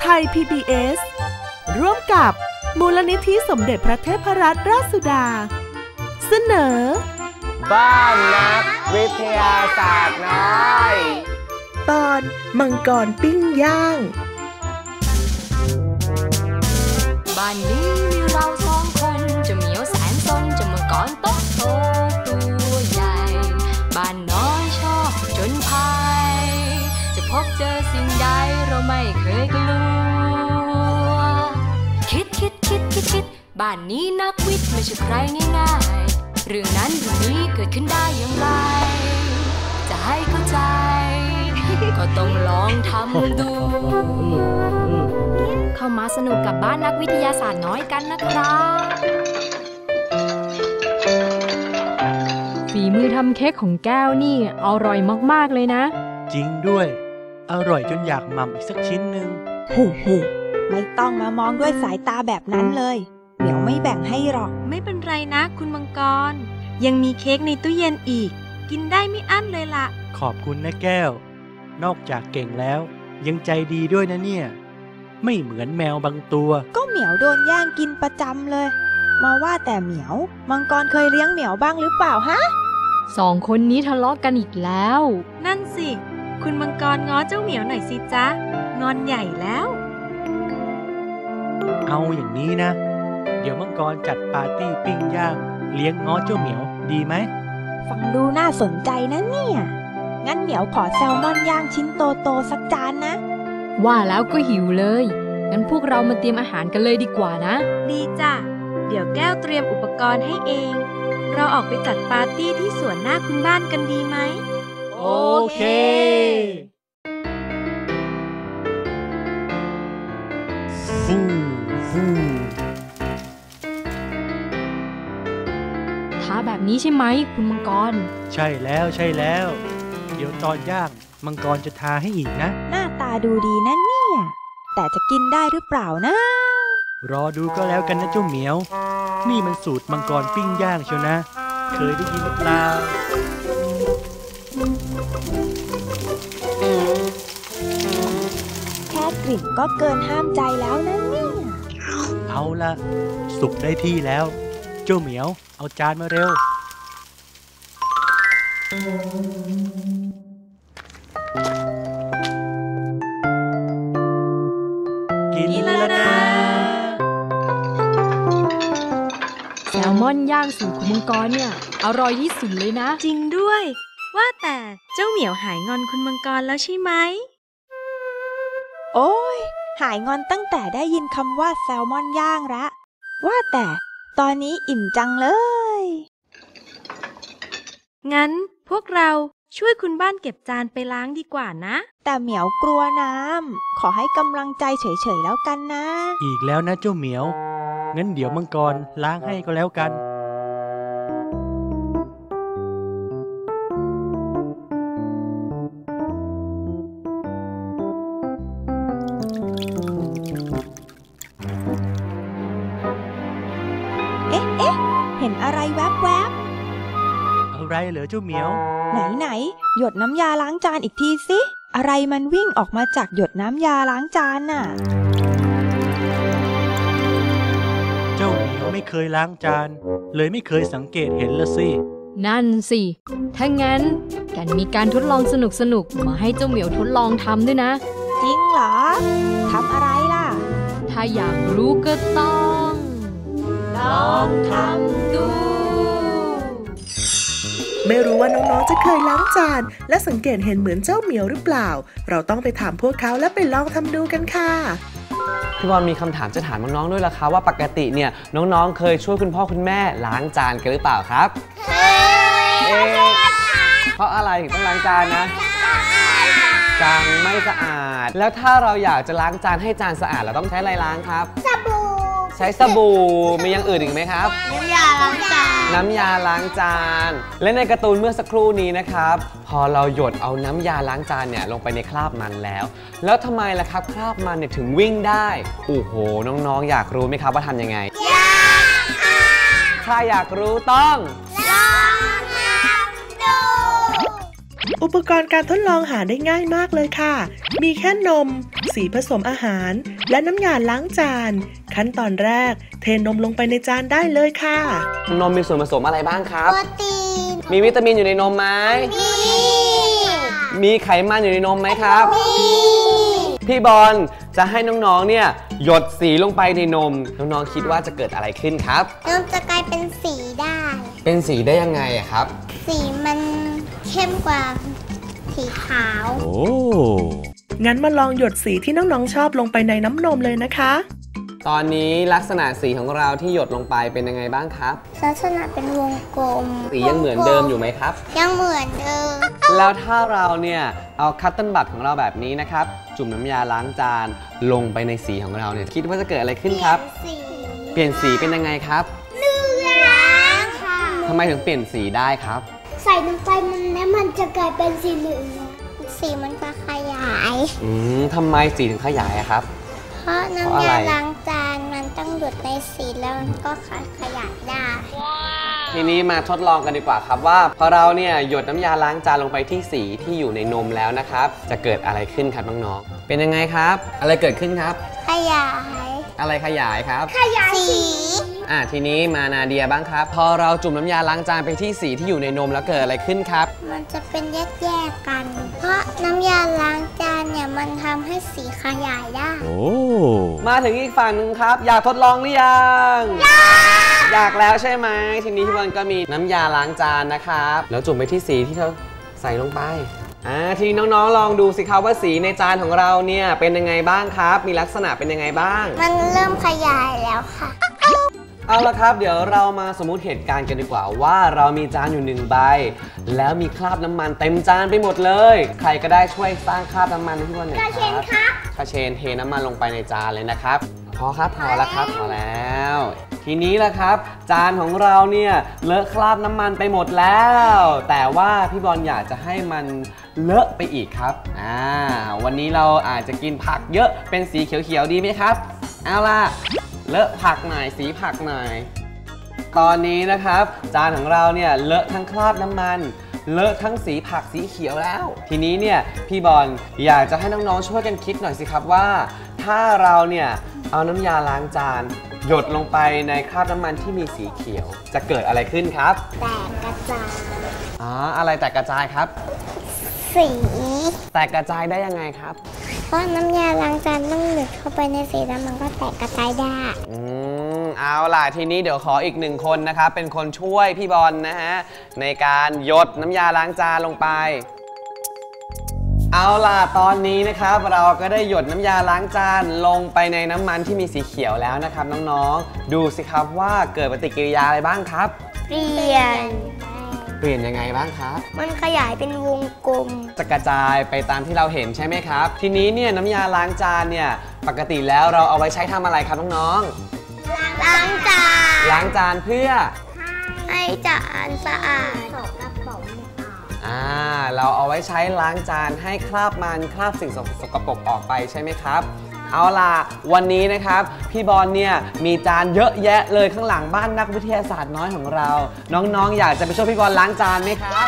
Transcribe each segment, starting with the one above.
ย PBS ร่วมกับมูลนิธิสมเด็จพระเทพรัตนราชสุดาเสนอบ้านนักวิทยาศาสตร์น้อยตอนมังกรปิ้งย่างบ้านนี้มีเราสองคนจะเหมียวแสนซนจะมังกรโตตัวใหญ่บ้านน้อยชอบจนภัยจะพบเจอสิ่งใดเราไม่เคยกลัวคิดบ้านนี้นักวิทย์ไม่ใช่ใครง่ายๆเรื่องนั้นเรื่องนี้เกิดขึ้นได้อย่างไรจะให้เข้าใจก็ต้องลองทำดูเข้ามาสนุกกับบ้านนักวิทยาศาสตร์น้อยกันนะครับฝีมือทำเค้กของแก้วนี่อร่อยมากๆเลยนะจริงด้วยอร่อยจนอยากหม่ำอีกสักชิ้นหนึ่งหูไม่ต้องมามองด้วยสายตาแบบนั้นเลยเหมียวไม่แบ่งให้หรอกไม่เป็นไรนะคุณมังกรยังมีเค้กในตู้เย็นอีกกินได้ไม่อั้นเลยล่ะขอบคุณนะแก้วนอกจากเก่งแล้วยังใจดีด้วยนะเนี่ยไม่เหมือนแมวบางตัวก็เหมียวโดนแย่งกินประจำเลยมาว่าแต่เหมียวมังกรเคยเลี้ยงเหมียวบ้างหรือเปล่าฮะสองคนนี้ทะเลาะกันอีกแล้วนั่นสิคุณมังกรง้อเจ้าเหมียวหน่อยสิจ๊ะงอนใหญ่แล้วเอาอย่างนี้นะเดี๋ยวมังกรจัดปาร์ตี้ปิ้งย่างเลี้ยงง้อเจ้าเหมียวดีไหมฟังดูน่าสนใจนะเนี่ยงั้นเหมียวขอแซลมอนย่างชิ้นโตๆสักจานนะว่าแล้วก็หิวเลยงั้นพวกเรามาเตรียมอาหารกันเลยดีกว่านะดีจ้ะเดี๋ยวแก้วเตรียมอุปกรณ์ให้เองเราออกไปจัดปาร์ตี้ที่สวนหน้าคุณบ้านกันดีไหมโอเคฟูท้าแบบนี้ใช่ไหมคุณมังกรใช่แล้วเดี๋ยวตอนย่างมังกรจะทาให้อีกนะหน้าตาดูดีนะเนี่ยแต่จะกินได้หรือเปล่านะรอดูก็แล้วกันนะเจ้าเหมียวนี่มันสูตรมังกรปิ้งย่างเชียวนะเคยได้ยินหรือเปล่าแค่กลิ่นก็เกินห้ามใจแล้วนะเนี่ยเอาละสุกได้ที่แล้วเจ้าเหมียวเอาจานมาเร็วกินแล้วนะแซลมอนย่างสูตรของมังกรเนี่ยอร่อยที่สุดเลยนะจริงด้วยว่าแต่เจ้าเหมียวหายงอนคุณมังกรแล้วใช่ไหมโอ้ยหายงอนตั้งแต่ได้ยินคำว่าแซลมอนย่างละว่าแต่ตอนนี้อิ่มจังเลยงั้นพวกเราช่วยคุณบ้านเก็บจานไปล้างดีกว่านะแต่เหมียวกลัวน้ำขอให้กำลังใจเฉยๆแล้วกันนะอีกแล้วนะเจ้าเหมียวงั้นเดี๋ยวมังกรล้างให้ก็แล้วกันเห็นอะไรแวบๆอะไรเหรอเจ้าเหมียวไหนหยดน้ำยาล้างจานอีกทีสิอะไรมันวิ่งออกมาจากหยดน้ำยาล้างจานน่ะเจ้าเหมียวไม่เคยล้างจานเลยไม่เคยสังเกตเห็นละสินั่นสิถ้างั้นกันมีการทดลองสนุกมาให้เจ้าเหมียวทดลองทำด้วยนะจริงเหรอทำอะไรล่ะถ้าอยากรู้ก็ต้องลองทำดูไม่รู้ว่าน้องๆจะเคยล้างจานและสังเกตเห็นเหมือนเจ้าเหมียวหรือเปล่าเราต้องไปถามพวกเขาและไปลองทำดูกันค่ะพี่บอลมีคำถามจะถามน้องๆด้วยล่ะคะว่าปกติเนี่ยน้องๆเคยช่วยคุณพ่อคุณแม่ล้างจานกันหรือเปล่าครับเพราะอะไรถึงต้องล้างจานนะจานไม่สะอาดแล้วถ้าเราอยากจะล้างจานให้จานสะอาดเราต้องใช้อะไรล้างครับสบู่ใช้สบู่มีอย่างอื่นอีกไหมครับน้ำยาล้างจานและในการ์ตูนเมื่อสักครู่นี้นะครับพอเราหยดเอาน้ำยาล้างจานเนี่ยลงไปในคราบมันแล้วทำไมล่ะครับคราบมันเนี่ยถึงวิ่งได้โอ้โหน้องๆอยากรู้ไหมครับว่าทำยังไงอยากถ้าอยากรู้ต้องลองทำดูอุปกรณ์การทดลองหาได้ง่ายมากเลยค่ะมีแค่นมสีผสมอาหารและน้ำยาล้างจานขั้นตอนแรกเทนมลงไปในจานได้เลยค่ะนมมีส่วนผสมอะไรบ้างครับโปรตีนมีวิตามินอยู่ในนมไหมมีไขมันอยู่ในนมไหมครับพี่บอลจะให้น้องๆเนี่ยหยดสีลงไปในนมน้องๆคิดว่าจะเกิดอะไรขึ้นครับนมจะกลายเป็นสีได้เป็นสีได้ยังไงอะครับสีมันเข้มกว่าสีขาวโอ้งั้นมาลองหยดสีที่น้องๆชอบลงไปในน้ำนมเลยนะคะตอนนี้ลักษณะสีของเราที่หยดลงไปเป็นยังไงบ้างครับลักษณะเป็นวงกลมสียังเหมือนเดิมอยู่ไหมครับยังเหมือนเดิมแล้วถ้าเราเนี่ยเอาคัตเติ้ลบัตของเราแบบนี้นะครับจุ่มน้ำยาล้างจานลงไปในสีของเราเนี่ยคิดว่าจะเกิดอะไรขึ้นครับเปลี่ยนสีเป็นยังไงครับเหลืองค่ะทำไมถึงเปลี่ยนสีได้ครับใส่ลงไปมันจะกลายเป็นสีเหลืองสีมันจะขยายทำไมสีถึงขยายครับเพราะน้ำยาล้างจานมันต้องหยดในสีแล้วมันก็ขยายได้ทีนี้มาทดลองกันดีกว่าครับว่าพอเราเนี่ยหยดน้ำยาล้างจานลงไปที่สีที่อยู่ในนมแล้วนะครับจะเกิดอะไรขึ้นครับน้องๆเป็นยังไงครับอะไรเกิดขึ้นครับขยายอะไรขยายครับขยายสีทีนี้มานาเดียบ้างครับพอเราจุ่มน้ำยาล้างจานไปที่สีที่อยู่ในนมแล้วเกิดอะไรขึ้นครับมันจะเป็นแยกๆกันเพราะน้ำยาล้างจานเนี่ยมันทำให้สีขยายได้โอ้มาถึงอีกฝั่งนึงครับอยากทดลองหรือยังอยากแล้วใช่ไหมทีนี้พี่บอลก็มีน้ำยาล้างจานนะครับแล้วจุ่มไปที่สีที่เธอใส่ลงไปทีนี้น้องๆลองดูสิครับว่าสีในจานของเราเนี่ยเป็นยังไงบ้างครับมีลักษณะเป็นยังไงบ้างมันเริ่มขยายแล้วค่ะเอาละครับเดี๋ยวเรามาสมมุติเหตุการณ์กันดีกว่าว่าเรามีจานอยู่1ใบแล้วมีคราบน้ำมันเต็มจานไปหมดเลยใครก็ได้ช่วยสร้างคราบน้ำมันให้พี่บอลหน่อยครับกระเชนครับกระเชนเทน้ำมันลงไปในจานเลยนะครับพอครับพอแล้วครับพอแล้วทีนี้แหละครับจานของเราเนี่ยเลอะคราบน้ำมันไปหมดแล้วแต่ว่าพี่บอลอยากจะให้มันเลอะไปอีกครับวันนี้เราอาจจะกินผักเยอะเป็นสีเขียวๆดีไหมครับเอาล่ะเลอะผักหน่อยสีผักหน่อยตอนนี้นะครับจานของเราเนี่ยเลอะทั้งคราบน้ำมันเลอะทั้งสีผักสีเขียวแล้วทีนี้เนี่ยพี่บอลอยากจะให้น้องๆช่วยกันคิดหน่อยสิครับว่าถ้าเราเนี่ยเอาน้ำยาล้างจานหยดลงไปในคราบน้ำมันที่มีสีเขียวจะเกิดอะไรขึ้นครับแตกกระจายอะไรแตกกระจายครับสีแตกกระจายได้ยังไงครับเพราะน้ำยาล้างจานต้องหยดเข้าไปในสีแล้วมันก็แตกกระจายได้เอาล่ะทีนี้เดี๋ยวขออีก1คนนะครับเป็นคนช่วยพี่บอลนะฮะในการหยดน้ำยาล้างจานลงไปเอาล่ะตอนนี้นะครับเราก็ได้หยดน้ำยาล้างจานลงไปในน้ำมันที่มีสีเขียวแล้วนะครับน้องๆดูสิครับว่าเกิดปฏิกิริยาอะไรบ้างครับเปลี่ยนยังไงบ้างครับมันขยายเป็นวงกลมจะกระจายไปตามที่เราเห็นใช่ไหมครับทีนี้เนี่ยน้ำยาล้างจานเนี่ยปกติแล้วเราเอาไว้ใช้ทำอะไรครับน้องๆล้างจานเพื่อให้จานสะอาดเราเอาไว้ใช้ล้างจานให้คราบมันคราบสิ่งสกปรกออกไปใช่ไหมครับเอาล่ะวันนี้นะครับพี่บอลเนี่ยมีจานเยอะแยะเลยข้างหลังบ้านนักวิทยาศาสตร์น้อยของเราน้องๆอยากจะไปช่วยพี่บอลล้างจานไหมครับ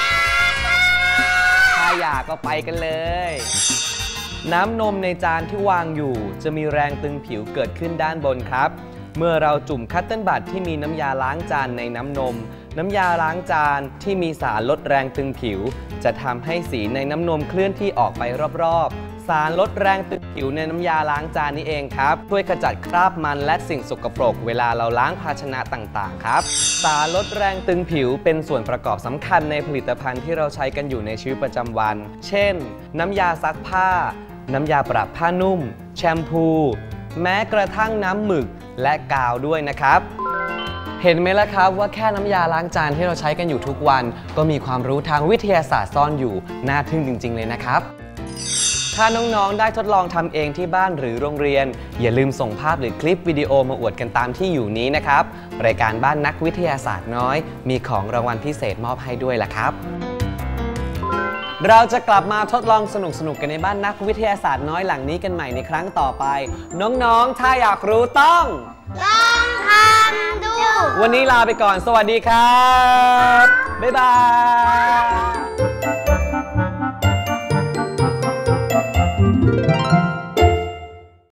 ถ้าอยากก็ไปกันเลยน้ำนมในจานที่วางอยู่จะมีแรงตึงผิวเกิดขึ้นด้านบนครับเมื่อเราจุ่มคัตเติ้ลบัตที่มีน้ำยาล้างจานในน้ำนมน้ำยาล้างจานที่มีสารลดแรงตึงผิวจะทำให้สีในน้ำนมเคลื่อนที่ออกไปรอบๆสารลดแรงตึงผิวในน้ำยาล้างจานนี้เองครับช่วยขจัดคราบมันและสิ่งสกปรกเวลาเราล้างภาชนะต่างๆครับสารลดแรงตึงผิวเป็นส่วนประกอบสำคัญในผลิตภัณฑ์ที่เราใช้กันอยู่ในชีวิตประจำวันเช่นน้ำยาซักผ้าน้ำยาปรับผ้านุ่มแชมพูแม้กระทั่งน้ำหมึกและกาวด้วยนะครับเห็นไหมล่ะครับว่าแค่น้ำยาล้างจานที่เราใช้กันอยู่ทุกวันก็มีความรู้ทางวิทยาศาสตร์ซ่อนอยู่น่าทึ่งจริงๆเลยนะครับถ้าน้องๆได้ทดลองทำเองที่บ้านหรือโรงเรียนอย่าลืมส่งภาพหรือคลิปวิดีโอมาอวดกันตามที่อยู่นี้นะครับรายการบ้านนักวิทยาศาสตร์น้อยมีของรางวัลพิเศษมอบให้ด้วยล่ะครับเราจะกลับมาทดลองสนุกๆกันในบ้านนักวิทยาศาสตร์น้อยหลังนี้กันใหม่ในครั้งต่อไปน้องๆถ้าอยากรู้ต้องทำดูวันนี้ลาไปก่อนสวัสดีครับบ๊ายบาย